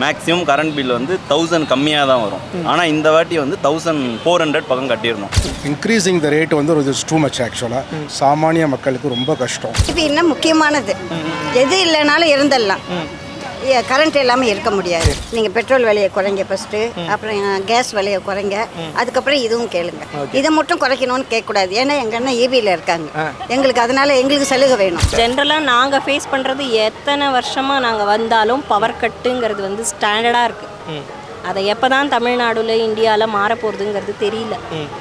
Maximum current bill வந்து 1000 கம்மியாக தான் வரும். ஆனால் இந்த வாட்டி வந்து 1400 பக்கம் கட்டிடணும். இன்க்ரீஸிங் த ரேட் வந்து ஒரு டூ மச் ஆக்சுவலாக சாமானிய மக்களுக்கு ரொம்ப கஷ்டம். இது இன்னும் முக்கியமானது, எது இல்லைனாலும் இருந்துடலாம், கரண்ட் இல்லாமல் இருக்க முடியாது. நீங்கள் பெட்ரோல் விலையை குறைங்க ஃபஸ்ட்டு, அப்புறம் கேஸ் விலையை குறைங்க, அதுக்கப்புறம் இதுவும் கேளுங்க. இதை மட்டும் குறைக்கணும்னு கேட்கக்கூடாது, ஏன்னா எங்கள் அண்ணன் ஈபியில் இருக்காங்க, எங்களுக்கு அதனால எங்களுக்கு சலுகை வேணும். ஜென்ரலாக நாங்கள் ஃபேஸ் பண்ணுறது எத்தனை வருஷமாக நாங்கள் வந்தாலும் பவர் கட்டுங்கிறது வந்து ஸ்டாண்டர்டாக இருக்குது. அதை எப்போ தான் தமிழ்நாடுல இந்தியாவில் மாறப்போகிறதுங்கிறது தெரியல.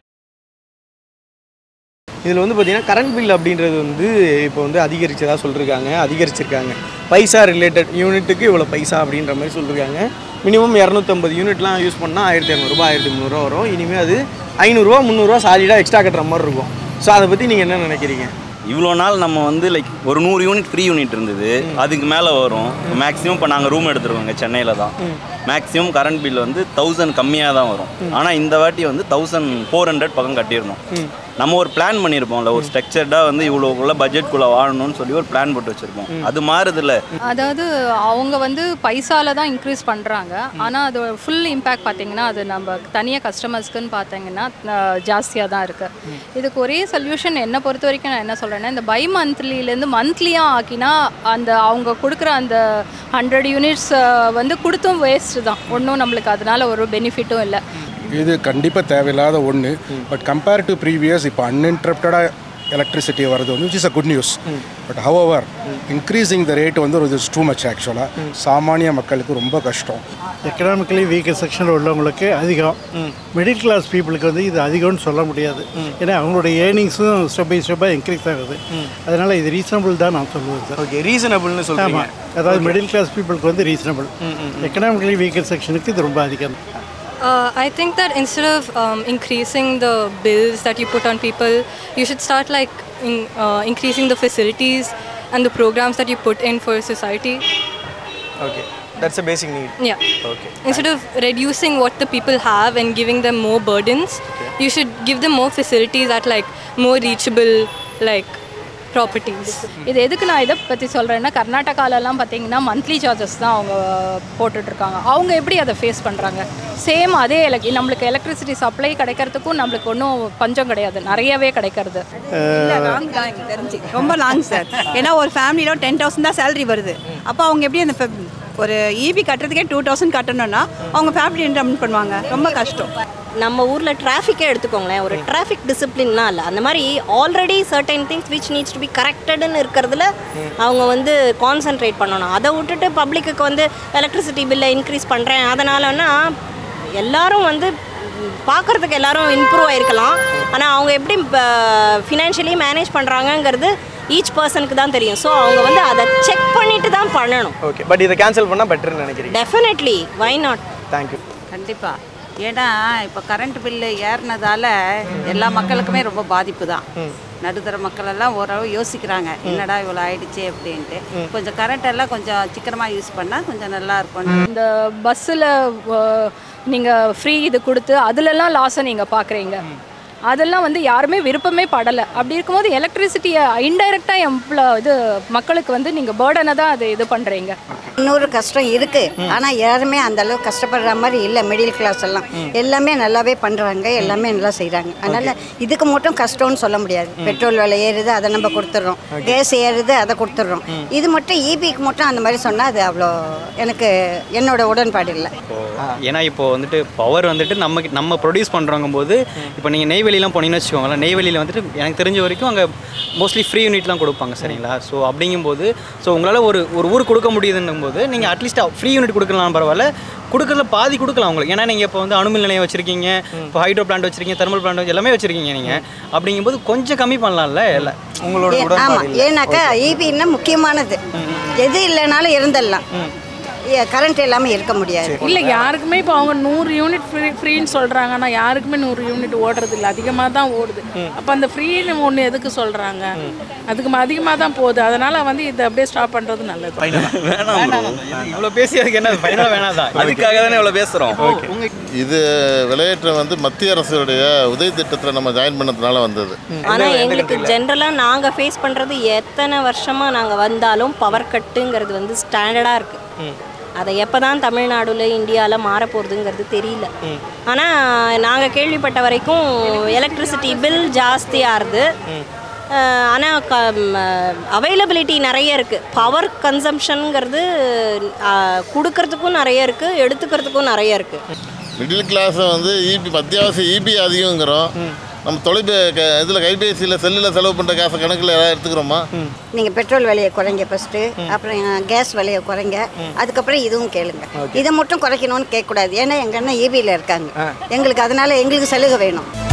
இதில் வந்து பார்த்திங்கன்னா கரண்ட் பில் அப்படின்றது வந்து இப்போ வந்து அதிகரிச்சிருக்காங்க. பைசா ரிலேட்டட் யூனிட்டுக்கு இவ்வளோ பைசா அப்படின்ற மாதிரி சொல்லியிருக்காங்க. மினிமம் 250 யூனிட்லாம் யூஸ் பண்ணால் 1200 1300 வரும். இனிமேல் அது 500 300 சாலிடாக எக்ஸ்ட்ரா கட்டுற மாதிரி இருக்கும். ஸோ அதை பற்றி நீங்கள் என்ன நினைக்கிறீங்க? இவ்வளோ நாள் நம்ம வந்து ஒரு 100 யூனிட் ஃப்ரீ யூனிட் இருந்தது, அதுக்கு மேலே வரும். மேக்ஸிமம் இப்போ நாங்கள் ரூம் எடுத்துருக்கோங்க, சென்னையில் தான். மேக்ஸிமம் கரண்ட் பில் வந்து 1000 கம்மியாக தான் வரும். ஆனால் இந்த வாட்டி வந்து 1400 பக்கம் கட்டிடணும். நம்ம ஒரு பிளான் பண்ணியிருப்போம்ல, ஒரு ஸ்ட்ரக்சர்டாக வந்து இவ்வளோக்குள்ள பட்ஜெட்குள்ளே வாழணும்னு சொல்லி ஒரு பிளான் போட்டு வச்சுருப்போம். அது மாறுதில்ல. அதாவது அவங்க வந்து பைசால தான் இன்க்ரீஸ் பண்ணுறாங்க, ஆனால் அது ஃபுல் இம்பேக்ட் பார்த்தீங்கன்னா அது நம்ம தனியாக கஸ்டமர்ஸ்க்குன்னு பார்த்தீங்கன்னா ஜாஸ்தியாக தான் இருக்குது. இதுக்கு ஒரே சொல்யூஷன் என்னை பொறுத்த வரைக்கும் நான் என்ன சொல்கிறேன்னா, இந்த பை மந்த்லிலேருந்து மந்த்லியாக ஆக்கினா அந்த அவங்க கொடுக்குற அந்த 100 யூனிட்ஸ் வந்து கொடுத்தும் வேஸ்ட்டு தான், ஒன்றும் நம்மளுக்கு அதனால ஒரு பெனிஃபிட்டும் இல்லை. இது கண்டிப்பாக தேவையில்லாத ஒன்று. பட் கம்பேர் டு ப்ரீவியஸ் இப்போ அன்இன்டரப்டடாக எலக்ட்ரிசிட்டி வருது வந்து which is a good news. But however increasing the rate வந்து ஒரு டூ மச் ஆக்சுவலாக சாமானிய மக்களுக்கு ரொம்ப கஷ்டம். எக்கனாமிக்கலி வீக்கர் செக்ஷனில் உள்ளவங்களுக்கு அதிகம், மிடில் கிளாஸ் பீப்புளுக்கு வந்து இது அதிகம்னு சொல்ல முடியாது. ஏன்னா அவங்களுடைய ஏர்னிங்ஸும் ஸ்டெப் பை ஸ்டெப்பாக இன்க்ரீஸ் ஆகுது. அதனால் இது ரீசனபிள் தான் நான் சொல்லுவேன் சார். ஓகே, ரீசனபிள்னு சொல்லுவாங்க. அதாவது மிடில் கிளாஸ் பீப்புளுக்கு வந்து ரீசனபிள், எக்கனாமிக்கலி வீக்கர் செக்ஷனுக்கு இது ரொம்ப அதிகம். I think that instead of increasing the bills that you put on people, you should start increasing the facilities and the programs that you put in for society. Okay, that's a basic need. Yeah. Okay. Instead of reducing what the people have and giving them more burdens, you should give them more facilities at more reachable properties. இது எதுக்கு நான் இதை பற்றி சொல்கிறேன்னா, கர்நாடகாலெலாம் பார்த்தீங்கன்னா monthly charges தான் அவங்க போட்டுட்ருக்காங்க. அவங்க எப்படி அதை ஃபேஸ் பண்ணுறாங்க? சேம் அதே நம்மளுக்கு எலக்ட்ரிசிட்டி சப்ளை கிடைக்கிறதுக்கும் நம்மளுக்கு ஒன்றும் பஞ்சம் கிடையாது, நிறையவே கிடைக்கிறது. லாங் தான் எனக்கு தெரிஞ்சு, ரொம்ப லாங் சார். ஏன்னா ஒரு ஃபேமிலியில் 10,000 தான் சேலரி வருது. அப்போ அவங்க எப்படி அந்த ஒரு ஈபி கட்டுறதுக்கே 2000 கட்டணும்னா அவங்க ஃபேமிலி ரன் பண்ணுவாங்க, ரொம்ப கஷ்டம். நம்ம ஊரில் டிராஃபிக்கே எடுத்துக்கோங்களேன், ஒரு டிராஃபிக் டிசிப்ளின்லாம் இல்லை. அந்த மாதிரி already certain things which needs to be கரெக்டடுன்னு இருக்கிறதுல அவங்க வந்து கான்சன்ட்ரேட் பண்ணணும். அதை விட்டுட்டு பப்ளிக்கு வந்து எலக்ட்ரிசிட்டி பில்லை இன்க்ரீஸ் பண்ணுறேன் அதனாலன்னா எல்லாரும் வந்து பார்க்குறதுக்கு எல்லாரும் இம்ப்ரூவ் ஆகிருக்கலாம். ஆனால் அவங்க எப்படி ஃபினான்ஷியலி மேனேஜ் பண்ணுறாங்கங்கிறது ஈச் பர்சனுக்கு தான் தெரியும். ஸோ அவங்க வந்து அதை செக் பண்ணிட்டு தான் பண்ணணும். ஓகே, பட் இதை கேன்சல் பண்ணால் பெட்டர்னு நினைக்கிறீங்க? Definitely, why not. தேங்க்யூ. கண்டிப்பாக. ஏன்னா இப்போ கரண்ட் பில்லு ஏறினதால எல்லா மக்களுக்குமே ரொம்ப பாதிப்பு தான். நடுத்தர மக்களெல்லாம் ஓரளவு யோசிக்கிறாங்க, என்னடா இவ்வளோ ஆயிடுச்சு அப்படின்ட்டு. கொஞ்சம் கரண்ட் எல்லாம் கொஞ்சம் சிக்கனமாக யூஸ் பண்ணால் கொஞ்சம் நல்லா இருக்கும். இந்த பஸ்ஸில் நீங்கள் ஃப்ரீ இது கொடுத்து அதுலலாம் லாஸை நீங்கள் பார்க்குறீங்க, அதெல்லாம் வந்து யாருமே விருப்பமே படலை. அப்படி இருக்கும்போது எலக்ட்ரிசிட்டியை இன்டைரக்டாக இது மக்களுக்கு வந்து நீங்கள் பேர்டனை தான் அது இது பண்ணுறீங்க. இன்னொரு கஷ்டம் இருக்குது, ஆனால் யாருமே அந்தளவுக்கு கஷ்டப்படுற மாதிரி இல்லை. மிடில் கிளாஸ் எல்லாம் எல்லாமே நல்லாவே பண்ணுறாங்க, எல்லாமே நல்லா செய்கிறாங்க. அதனால் இதுக்கு மட்டும் கஷ்டம்னு சொல்ல முடியாது. பெட்ரோல் விலை ஏறுது, அதை நம்ம கொடுத்துட்றோம், கேஸ் ஏறுது, அதை கொடுத்துட்றோம். இது மட்டும் ஈபிக்கு மட்டும் அந்த மாதிரி சொன்னால் அது அவ்வளோ எனக்கு என்னோட உடன்பாடு இல்லை. ஏன்னா இப்போ வந்துட்டு பவர் வந்துட்டு நம்ம ப்ரொடியூஸ் பண்ணுறவங்க போது இப்போ நீங்கள் நெய்வேலிலாம் போனீங்கன்னு வச்சுக்கோங்களேன், நெய்வேலியில் வந்துட்டு எனக்கு தெரிஞ்ச வரைக்கும் அங்கே மோஸ்ட்லி ஃப்ரீ யூனிட்லாம் கொடுப்பாங்க, சரிங்களா? ஸோ அப்படிங்கும்போது உங்களால் ஒரு ஊர் கொடுக்க முடியுதுன்னும் போது நீங்கள் அட்லீஸ்ட் ஃப்ரீ யூனிட் கொடுக்கலாம், பரவாயில்ல, கொடுக்குறதுல பாதி கொடுக்கலாம் உங்களுக்கு. ஏன்னா நீங்கள் இப்போ வந்து அணுமின் நிலையம் வச்சுருக்கீங்க, இப்போ ஹைட்ரோ பிளான்ட் வச்சுருக்கீங்க, தெர்மல் பிளான்ட் எல்லாமே வச்சுருக்கீங்க. நீங்கள் அப்படிங்கும்போது கொஞ்சம் கம்மி பண்ணலாம்ல இல்லை உங்களோட? ஆமாம், ஏன்னாக்கா ஈபின்னா முக்கியமானது, எது இல்லைனாலும் இருந்துடலாம், கரண்ட் இல்லாமல் இருக்க முடியாது. இல்லை யாருக்குமே இப்போ அவங்க 100 யூனிட் ஃப்ரீன்னு சொல்கிறாங்க, ஆனால் யாருக்குமே 100 யூனிட் ஓடுறது இல்லை, அதிகமாக தான் ஓடுது. அப்போ அந்த ஃப்ரீன்னு ஒன்று எதுக்கு சொல்கிறாங்க? அதுக்கு அதிகமாக தான் போகுது. அதனால் வந்து இதை அப்படியே ஸ்டாப் பண்ணுறது நல்லது. இவ்வளோ பேசி அதுக்கு என்ன ஃபைனலாக வேணாதான், அதுக்காக தானே இவ்வளோ பேசுகிறோம். இது விளையாட்டு வந்து மத்திய அரசுடைய உதவி திட்டத்தில் நம்ம ஜாயின் பண்ணதுனால வந்தது. ஆனால் எங்களுக்கு ஜென்ரலாக நாங்கள் ஃபேஸ் பண்ணுறது எத்தனை வருஷமாக நாங்கள் வந்தாலும் பவர் கட்டுங்கிறது வந்து ஸ்டாண்டர்டாக இருக்குது. அதை எப்போ தான் தமிழ்நாடுல இந்தியாவில் மாறப்போகிறதுங்கிறது தெரியல. ஆனால் நாங்கள் கேள்விப்பட்ட வரைக்கும் எலக்ட்ரிசிட்டி பில் ஜாஸ்தியாகுது. ஆனால் அவைலபிலிட்டி நிறைய இருக்குது. பவர் கன்சம்ஷனுங்கிறது கொடுக்கறதுக்கும் நிறைய இருக்குது, எடுத்துக்கிறதுக்கும் நிறைய இருக்குது. மிடில் கிளாஸை வந்து அத்தியாவசிய இபி அதிகங்கிறோம். நம்ம இதில் கைபேசியில் செல்லில் செலவு பண்ணுற காசை கணக்கில் ஏதாவது எடுத்துக்கிறோமா? நீங்கள் பெட்ரோல் விலையை குறைங்க ஃபஸ்ட்டு, அப்புறம் கேஸ் விலையை குறைங்க, அதுக்கப்புறம் இதுவும் கேளுங்க. இதை மட்டும் குறைக்கணும்னு கேட்கக்கூடாது. ஏன்னா எங்கள் அண்ணன் இபியில் இருக்காங்க, எங்களுக்கு அதனால் எங்களுக்கு சலுகை வேணும்.